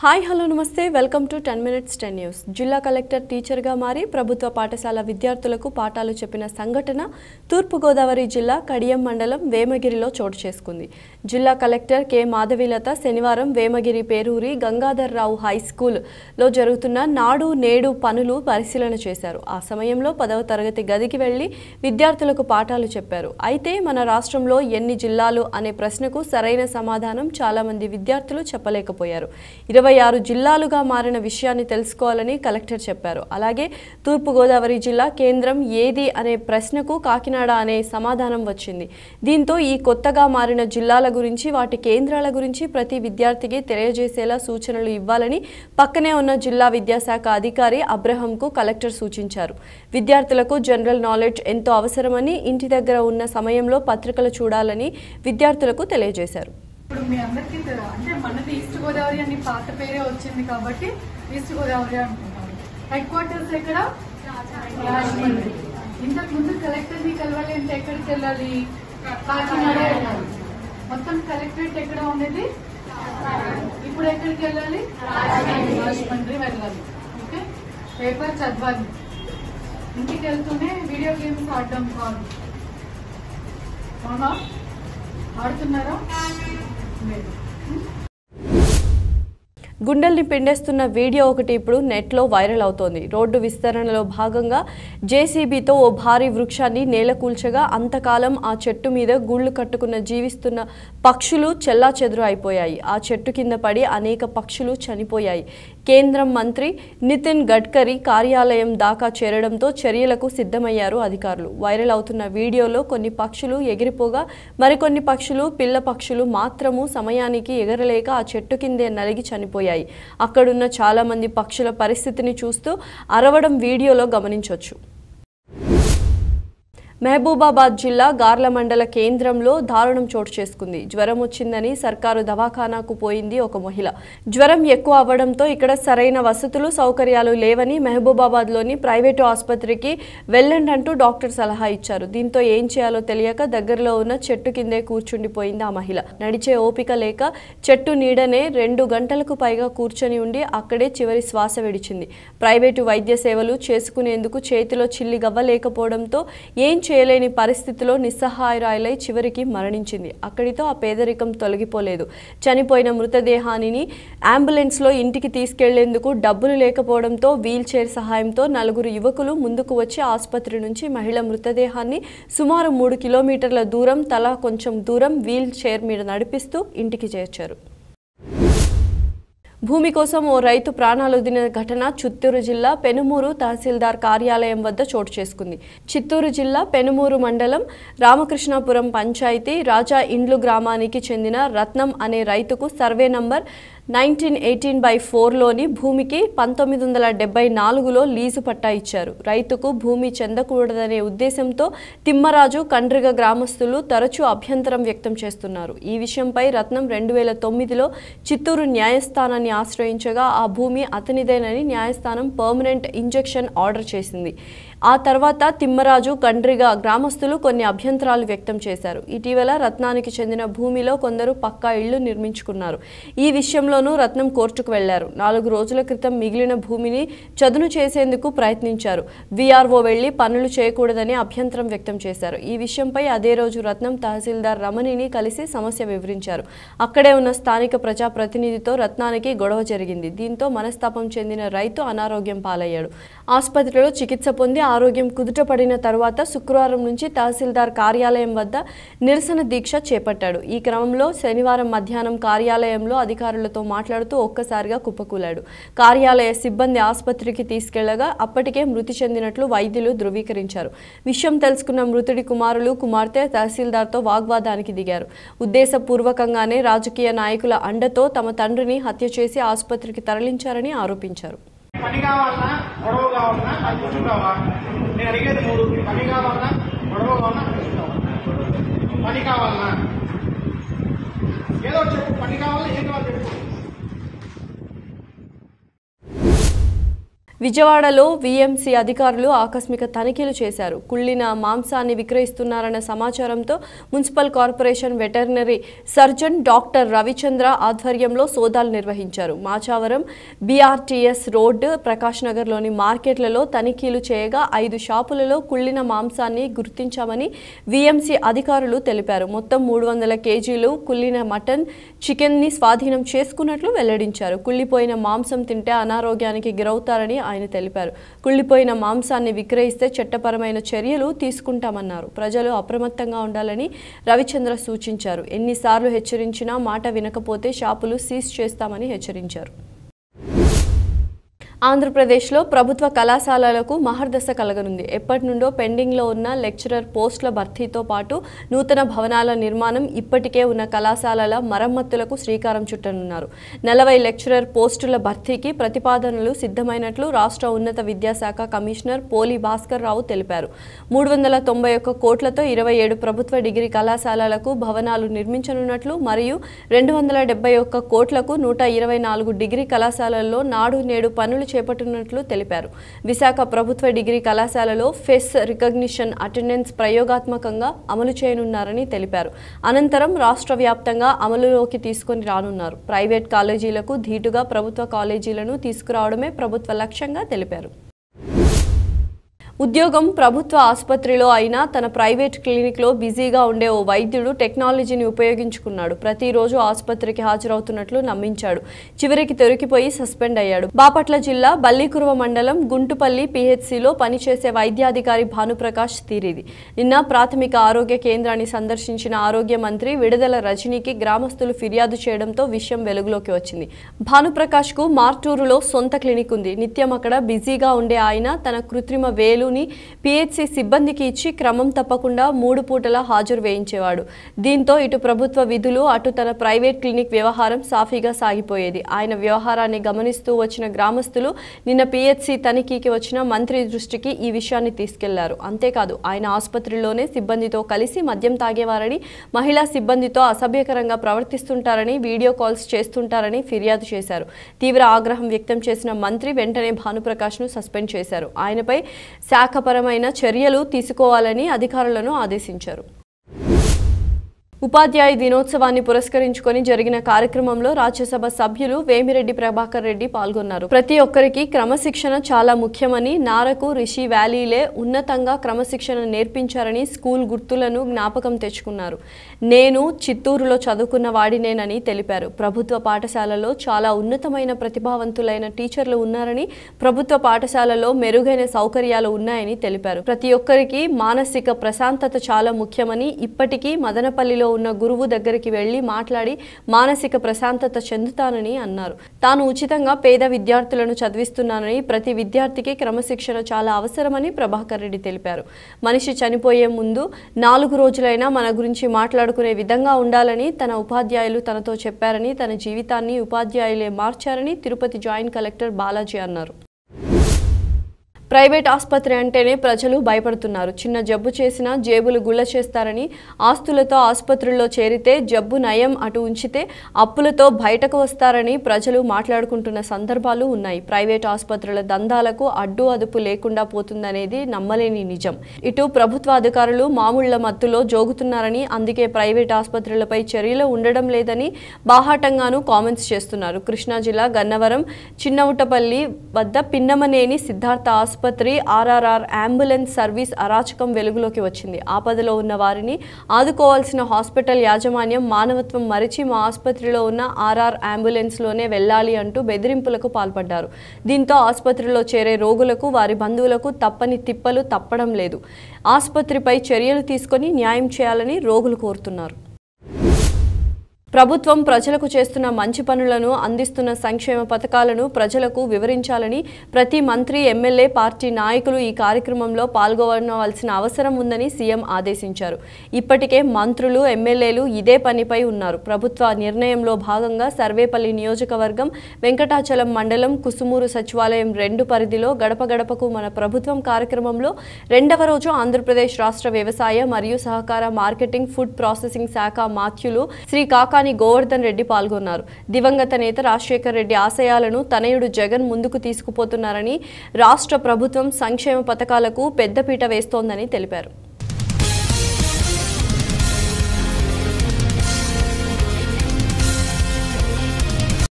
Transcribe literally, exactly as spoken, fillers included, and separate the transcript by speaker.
Speaker 1: Hi hello నమస్తే welcome to ten minutes ten news. జిల్లా collector టీచర్గా మారి ప్రభుత్వ పాఠశాల విద్యార్థులకు పాఠాలు చెప్పిన సంఘటన తూర్పుగోదావరి జిల్లా కడియం మండలం వేమగిరిలో చోటు చేసుకుంది. జిల్లా కలెక్టర్ కె మాధవీలత శనివారం వేమగిరి పేరూరి గంగాధర్రావు హై స్కూల్లో జరుగుతున్న నాడు నేడు పనులు పరిశీలన చేశారు. ఆ సమయంలో పదవ తరగతి గదికి వెళ్లి విద్యార్థులకు పాఠాలు చెప్పారు. అయితే మన రాష్ట్రంలో ఎన్ని జిల్లాలు అనే ప్రశ్నకు సరైన సమాధానం చాలా మంది విద్యార్థులు చెప్పలేకపోయారు. ఇరవై ఆరు జిల్లాలుగా మారిన విషయాన్ని తెలుసుకోవాలని కలెక్టర్ చెప్పారు. అలాగే తూర్పుగోదావరి జిల్లా కేంద్రం ఏది అనే ప్రశ్నకు కాకినాడ అనే సమాధానం వచ్చింది. దీంతో ఈ కొత్తగా మారిన జిల్లాల గురించి వాటి కేంద్రాల గురించి ప్రతి విద్యార్థికి తెలియజేసేలా సూచనలు ఇవ్వాలని పక్కనే ఉన్న జిల్లా విద్యాశాఖ అధికారి అబ్రహంకు కలెక్టర్ సూచించారు. విద్యార్థులకు జనరల్ నాలెడ్జ్ ఎంతో అవసరమని ఇంటి దగ్గర ఉన్న సమయంలో పత్రికలు చూడాలని విద్యార్థులకు తెలియజేశారు.
Speaker 2: ఇప్పుడు మీ అందరికీ అంటే మనది ఈస్ట్ గోదావరి అని పాత పేరే వచ్చింది కాబట్టి ఈస్ట్ గోదావరి అనుకుంటాం. హెడ్ క్వార్టర్స్ ఎక్కడ? రాజమండ్రి. ఇంతకు ముందు కలెక్టర్ ని కలవాలి అంటే ఎక్కడికి వెళ్ళాలి? కాకినాడ వెళ్ళాలి. మొత్తం కలెక్టరేట్ ఎక్కడ ఉండేది? ఇప్పుడు ఎక్కడికి వెళ్ళాలి? రాజమండ్రి వెళ్ళాలి. ఓకే, పేపర్ చదవాలి. ఇంటికి వెళ్తూనే వీడియో గేమ్స్ ఆడడం కాదు. అవునా? ఆడుతున్నారా?
Speaker 1: గుండెల్ని పిండేస్తున్న వీడియో ఒకటి ఇప్పుడు నెట్లో వైరల్ అవుతోంది. రోడ్డు విస్తరణలో భాగంగా జేసీబీతో ఓ భారీ వృక్షాన్ని నేలకూల్చగా అంతకాలం ఆ చెట్టు మీద గూళ్లు కట్టుకున్న జీవిస్తున్న పక్షులు చెల్లాచెదురు అయిపోయాయి. ఆ చెట్టు కింద పడి అనేక పక్షులు చనిపోయాయి. కేంద్రం మంత్రి నితిన్ గడ్కరీ కార్యాలయం దాకా చేరడంతో చర్యలకు సిద్ధమయ్యారు అధికారులు. వైరల్ అవుతున్న వీడియోలో కొన్ని పక్షులు ఎగిరిపోగా మరికొన్ని పక్షులు పిల్ల పక్షులు మాత్రము సమయానికి ఎగరలేక ఆ చెట్టు కిందే నలిగి చనిపోయాయి. అక్కడున్న చాలా మంది పక్షుల పరిస్థితిని చూస్తూ అరవడం వీడియోలో గమనించొచ్చు. మహబూబాబాద్ జిల్లా గార్ల మండల కేంద్రంలో దారుణం చోటు చేసుకుంది. జ్వరం వచ్చిందని సర్కారు దవాఖానాకు పోయింది ఒక మహిళ. జ్వరం ఎక్కువ అవ్వడంతో ఇక్కడ సరైన వసతులు సౌకర్యాలు లేవని మహబూబాబాద్లోని ప్రైవేటు ఆసుపత్రికి వెళ్ళండంటూ డాక్టర్ సలహా ఇచ్చారు. దీంతో ఏం చేయాలో తెలియక దగ్గరలో ఉన్న చెట్టు కిందే కూర్చుండిపోయింది ఆ మహిళ. నడిచే ఓపిక లేక చెట్టు నీడనే రెండు గంటలకు పైగా కూర్చొని ఉండి అక్కడే చివరి శ్వాస విడిచింది. ప్రైవేటు వైద్య సేవలు చేసుకునేందుకు చేతిలో చిల్లి గవ్వలేకపోవడంతో ఏం చేయలేని పరిస్థితిలో నిస్సహాయురాలై చివరికి మరణించింది. అక్కడితో ఆ పేదరికం తొలగిపోలేదు. చనిపోయిన మృతదేహాన్ని అంబులెన్స్లో ఇంటికి తీసుకెళ్లేందుకు డబ్బులు లేకపోవడంతో వీల్ చైర్ సహాయంతో నలుగురు యువకులు ముందుకు వచ్చి ఆసుపత్రి నుంచి మహిళ మృతదేహాన్ని సుమారు మూడు కిలోమీటర్ల దూరం తలా కొంచెం దూరం వీల్ చైర్ మీద నడిపిస్తూ ఇంటికి చేర్చారు. భూమి కోసం ఓ రైతు ప్రాణాలొదిన ఘటన చిత్తూరు జిల్లా పెనుమూరు తహసీల్దార్ కార్యాలయం వద్ద చోటు చేసుకుంది. చిత్తూరు జిల్లా పెనుమూరు మండలం రామకృష్ణాపురం పంచాయతీ రాజా ఇండ్లు గ్రామానికి చెందిన రత్నం అనే రైతుకు survey number nineteen eighteen by ఫోర్లోని భూమికి పంతొమ్మిది వందల డెబ్బై నాలుగులో లీజు పట్టా ఇచ్చారు. రైతుకు భూమి చెందకూడదనే ఉద్దేశంతో తిమ్మరాజు కండ్రిగ గ్రామస్తులు తరచూ అభ్యంతరం వ్యక్తం చేస్తున్నారు. ఈ విషయంపై రత్నం రెండు వేల తొమ్మిదిలో చిత్తూరు న్యాయస్థానాన్ని ఆశ్రయించగా ఆ భూమి అతనిదేనని న్యాయస్థానం పర్మనెంట్ ఇంజెక్షన్ ఆర్డర్ చేసింది. ఆ తర్వాత తిమ్మరాజు కండ్రిగ గ్రామస్తులు కొన్ని అభ్యంతరాలు వ్యక్తం చేశారు. ఇటీవల రత్నానికి చెందిన భూమిలో కొందరు పక్కా ఇళ్లు నిర్మించుకున్నారు. ఈ విషయంలోనూ రత్నం కోర్టుకు వెళ్లారు. నాలుగు రోజుల క్రితం మిగిలిన భూమిని చదును చేసేందుకు ప్రయత్నించారు. వీఆర్ఓ వెళ్లి పనులు చేయకూడదని అభ్యంతరం వ్యక్తం చేశారు. ఈ విషయంపై అదే రోజు రత్నం తహసీల్దార్ రమణిని కలిసి సమస్య వివరించారు. అక్కడే ఉన్న స్థానిక ప్రజాప్రతినిధితో రత్నానికి గొడవ జరిగింది. దీంతో మనస్తాపం చెందిన రైతు అనారోగ్యం పాలయ్యాడు. ఆసుపత్రిలో చికిత్స పొంది ఆరోగ్యం కుదుటపడిన తరువాత శుక్రవారం నుంచి తహసీల్దార్ కార్యాలయం వద్ద నిరసన దీక్ష చేపట్టాడు. ఈ క్రమంలో శనివారం మధ్యాహ్నం కార్యాలయంలో అధికారులతో మాట్లాడుతూ ఒక్కసారిగా కుప్పకూలాడు. కార్యాలయ సిబ్బంది ఆసుపత్రికి తీసుకెళ్లగా అప్పటికే మృతి చెందినట్లు వైద్యులు ధృవీకరించారు. విషయం తెలుసుకున్న మృతుడి కుమారులు కుమార్తె తహసీల్దార్తో వాగ్వాదానికి దిగారు. ఉద్దేశపూర్వకంగానే రాజకీయ నాయకుల అండతో తమ తండ్రిని హత్య చేసి ఆసుపత్రికి తరలించారని ఆరోపించారు.
Speaker 3: పని కావాలన్నా గొడవ కావాలన్నా అది చూసుకుంటావా? నేను అడిగేది మూడు, పని కావాలన్నా గొడవ కావాలన్నా చూసుకుంటావా? పని కావాలన్నా ఏదో చెప్పు, పని కావాలన్నా ఏం కావాలి చెప్పు.
Speaker 1: విజయవాడలో వీఎంసీ అధికారులు ఆకస్మిక తనిఖీలు చేశారు. కుళ్ళిన మాంసాన్ని విక్రయిస్తున్నారన్న సమాచారంతో municipal corporation veterinary surgeon doctor Ravichandra ఆధ్వర్యంలో సోదాలు నిర్వహించారు. మాచావరం బీఆర్టీఎస్ రోడ్, ప్రకాష్ నగర్లోని మార్కెట్లలో తనిఖీలు చేయగా ఐదు షాపులలో కుళ్ళిన మాంసాన్ని గుర్తించామని వీఎంసీ అధికారులు తెలిపారు. మొత్తం మూడు వందల కేజీలు కుళ్ళిన మటన్, చికెన్ ని స్వాధీనం చేసుకున్నట్లు వెల్లడించారు. కుళ్ళిపోయిన మాంసం తింటే అనారోగ్యానికి గురవుతారని ఆయన తెలిపారు. కుళ్ళిపోయిన మాంసాన్ని విక్రయిస్తే చట్టపరమైన చర్యలు తీసుకుంటామన్నారు. ప్రజలు అప్రమత్తంగా ఉండాలని రవిచంద్ర సూచించారు. ఎన్నిసార్లు హెచ్చరించినా మాట వినకపోతే షాపులు సీజ్ చేస్తామని హెచ్చరించారు. ఆంధ్రప్రదేశ్లో ప్రభుత్వ కళాశాలలకు మహర్దశ కలగనుంది. ఎప్పటి నుండో పెండింగ్లో ఉన్న లెక్చరర్ పోస్టుల భర్తీతో పాటు నూతన భవనాల నిర్మాణం, ఇప్పటికే ఉన్న కళాశాలల మరమ్మతులకు శ్రీకారం చుట్టనున్నారు. నలభై లెక్చరర్ పోస్టుల భర్తీకి ప్రతిపాదనలు సిద్ధమైనట్లు రాష్ట్ర ఉన్నత విద్యాశాఖ కమిషనర్ పోలి భాస్కర్ రావు తెలిపారు. మూడు వందల తొంభై ఒక్క కోట్లతో ఇరవై ఏడు ప్రభుత్వ డిగ్రీ కళాశాలలకు భవనాలు నిర్మించనున్నట్లు మరియు రెండు వందల డెబ్బై ఒక్క కోట్లకు నూట ఇరవై నాలుగు డిగ్రీ కళాశాలల్లో నాడు నేడు పనులు చేపట్టనున్నట్లు తెలిపారు. విశాఖ ప్రభుత్వ డిగ్రీ కళాశాలలో ఫేస్ రికగ్నిషన్ అటెండెన్స్ ప్రయోగాత్మకంగా అమలు చేయనున్నారని తెలిపారు. అనంతరం రాష్ట్ర వ్యాప్తంగా అమలులోకి తీసుకొని రానున్నారు. ప్రైవేట్ కాలేజీలకు ధీటుగా ప్రభుత్వ కాలేజీలను తీసుకురావడమే ప్రభుత్వ లక్ష్యంగా తెలిపారు. ఉద్యోగం ప్రభుత్వ ఆసుపత్రిలో అయినా తన ప్రైవేట్ క్లినిక్లో బిజీగా ఉండే ఓ వైద్యుడు టెక్నాలజీని ఉపయోగించుకున్నాడు. ప్రతిరోజు ఆసుపత్రికి హాజరవుతున్నట్లు నమ్మించాడు. చివరికి దొరికిపోయి సస్పెండ్ అయ్యాడు. బాపట్ల జిల్లా బల్లికురువ మండలం గుంటుపల్లి పీహెచ్సీలో పనిచేసే వైద్యాధికారి భానుప్రకాష్ తీరిది. నిన్న ప్రాథమిక ఆరోగ్య కేంద్రాన్ని సందర్శించిన ఆరోగ్య మంత్రి విడుదల రజనీకి గ్రామస్తులు ఫిర్యాదు చేయడంతో విషయం వెలుగులోకి వచ్చింది. భానుప్రకాష్ కు మార్టూరులో సొంత క్లినిక్ ఉంది. నిత్యం అక్కడ బిజీగా ఉండే ఆయన తన కృత్రిమ వేలు పీహెచ్సీ సిబ్బందికి ఇచ్చి క్రమం తప్పకుండా మూడు పూటల హాజరు వేయించేవాడు. దీంతో ఇటు ప్రభుత్వ విధులు, అటు తన ప్రైవేట్ క్లినిక్ వ్యవహారం సాఫీగా సాగిపోయేది. ఆయన వ్యవహారాన్ని గమనిస్తూ వచ్చిన గ్రామస్తులు నిన్న పీహెచ్సీ తనిఖీకి వచ్చిన మంత్రి దృష్టికి ఈ విషయాన్ని తీసుకెళ్లారు. అంతేకాదు ఆయన ఆసుపత్రిలోనే సిబ్బందితో కలిసి మద్యం తాగేవారని, మహిళా సిబ్బందితో అసభ్యకరంగా ప్రవర్తిస్తుంటారని, వీడియో కాల్స్ చేస్తుంటారని ఫిర్యాదు చేశారు. తీవ్ర ఆగ్రహం వ్యక్తం చేసిన మంత్రి వెంటనే భానుప్రకాష్ ను సస్పెండ్ చేశారు. ఆయనపై శాఖపరమైన చర్యలు తీసుకోవాలని అధికారులను ఆదేశించారు. ఉపాధ్యాయ దినోత్సవాన్ని పురస్కరించుకొని జరిగిన కార్యక్రమంలో రాజ్యసభ సభ్యులు వేమిరెడ్డి ప్రభాకర్ రెడ్డి పాల్గొన్నారు. ప్రతి ఒక్కరికి క్రమశిక్షణ చాలా ముఖ్యమని, నారకు రిషి వ్యాలీలే ఉన్నతంగా క్రమశిక్షణ నేర్పించారని స్కూల్ గుర్తులను జ్ఞాపకం తెచ్చుకున్నారు. నేను చిత్తూరులో చదువుకున్న వాడినేనని తెలిపారు. ప్రభుత్వ పాఠశాలలో చాలా ఉన్నతమైన ప్రతిభావంతులైన టీచర్లు ఉన్నారని, ప్రభుత్వ పాఠశాలలో మెరుగైన సౌకర్యాలు ఉన్నాయని తెలిపారు. ప్రతి ఒక్కరికి మానసిక ప్రశాంతత చాలా ముఖ్యమని, ఇప్పటికీ మదనపల్లిలో ఉన్న గురువు దగ్గరికి వెళ్లి మాట్లాడి మానసిక ప్రశాంతత చెందుతానని అన్నారు. తాను ఉచితంగా పేద విద్యార్థులను చదివిస్తున్నానని, ప్రతి విద్యార్థికి క్రమశిక్షణ చాలా అవసరమని ప్రభాకర్ రెడ్డి తెలిపారు. మనిషి చనిపోయే ముందు నాలుగు రోజులైనా మన గురించి మాట్లాడుకునే విధంగా ఉండాలని తన ఉపాధ్యాయులు తనతో చెప్పారని, తన జీవితాన్ని ఉపాధ్యాయులే మార్చారని తిరుపతి జాయింట్ కలెక్టర్ బాలాజీ అన్నారు. ప్రైవేట్ ఆసుపత్రి అంటేనే ప్రజలు భయపడుతున్నారు. చిన్న జబ్బు చేసినా జేబులు గుల్ల చేస్తారని, ఆస్తులతో ఆసుపత్రుల్లో చేరితే జబ్బు నయం అటు ఉంచితే అప్పులతో బయటకు వస్తారని ప్రజలు మాట్లాడుకుంటున్న సందర్భాలు ఉన్నాయి. ప్రైవేట్ ఆసుపత్రుల దందాలకు అడ్డు అదుపు లేకుండా పోతుందనేది నమ్మలేని నిజం. ఇటు ప్రభుత్వ అధికారులు మామూళ్ల మత్తులో జోగుతున్నారని, అందుకే ప్రైవేట్ ఆసుపత్రులపై చర్యలు ఉండడం లేదని బాహాటంగాను కామెంట్స్ చేస్తున్నారు. కృష్ణా జిల్లా గన్నవరం చిన్నవుటపల్లి వద్ద పిన్నమనేని సిద్ధార్థ ఆసుపత్రి ఆసుపత్రి ఆర్ఆర్ఆర్ అంబులెన్స్ సర్వీస్ అరాచకం వెలుగులోకి వచ్చింది. ఆపదలో ఉన్న వారిని ఆదుకోవాల్సిన హాస్పిటల్ యాజమాన్యం మానవత్వం మరిచి మా ఆసుపత్రిలో ఉన్న ఆర్ఆర్ అంబులెన్స్లోనే వెళ్లాలి అంటూ బెదిరింపులకు పాల్పడ్డారు. దీంతో ఆసుపత్రిలో చేరే రోగులకు, వారి బంధువులకు తప్పని తిప్పలు తప్పడం లేదు. ఆసుపత్రిపై చర్యలు తీసుకొని న్యాయం చేయాలని రోగులు కోరుతున్నారు. ప్రభుత్వం ప్రజలకు చేస్తున్న మంచి పనులను, అందిస్తున్న సంక్షేమ పథకాలను ప్రజలకు వివరించాలని ప్రతి మంత్రి, ఎమ్మెల్యే, పార్టీ నాయకులు ఈ కార్యక్రమంలో పాల్గొనవలసిన అవసరం ఉందని సీఎం ఆదేశించారు. ఇప్పటికే మంత్రులు, ఎమ్మెల్యేలు ఇదే పనిపై ఉన్నారు. ప్రభుత్వ నిర్ణయంలో భాగంగా సర్వేపల్లి నియోజకవర్గం వెంకటాచలం మండలం కుసుమూరు సచివాలయం రెండు పరిధిలో గడప గడపకు మన ప్రభుత్వం కార్యక్రమంలో రెండవ రోజు ఆంధ్రప్రదేశ్ రాష్ట్ర వ్యవసాయ మరియు సహకార మార్కెటింగ్, ఫుడ్ ప్రాసెసింగ్ శాఖ మాత్యులు శ్రీ కాకా తలసాని గోవర్ధన్ రెడ్డి పాల్గొన్నారు. దివంగత నేత రాజశేఖర్ రెడ్డి ఆశయాలను తనయుడు జగన్ ముందుకు తీసుకుపోతున్నారని, రాష్ట్ర ప్రభుత్వం సంక్షేమ పథకాలకు పెద్దపీట వేస్తోందని తెలిపారు.